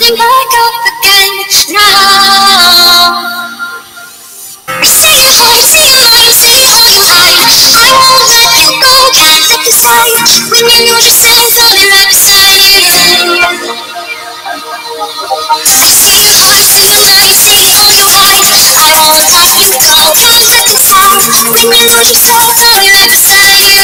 building back up again now. Say it home, say it loud, say it all you hide. I won't let you go, can't let this die. When you lose yourself, only right beside you. Say it hard, say it loud, say it all you hide. I won't let you go, can't let this die. When you lose yourself, only right beside you.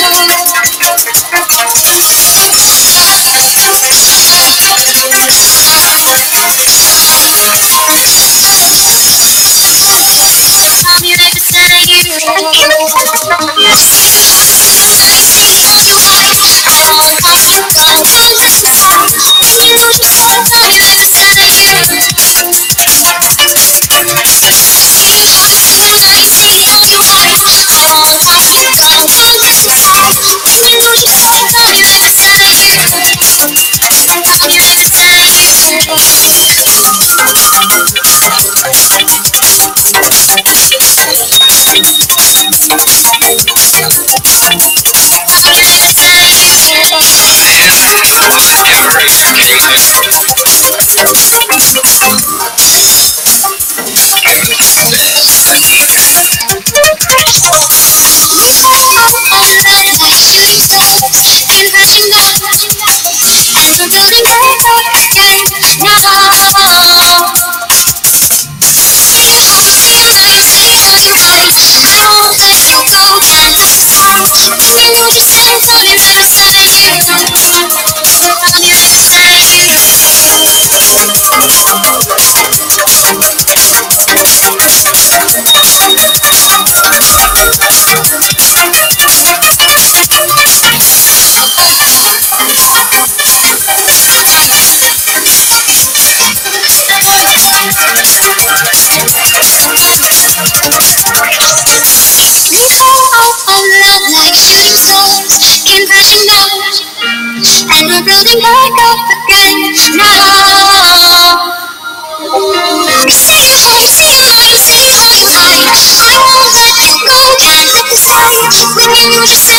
And we're building back up again now. Say it home, say it loud, say it all you hide. I won't let you go, can't let this die. When you lose yourself.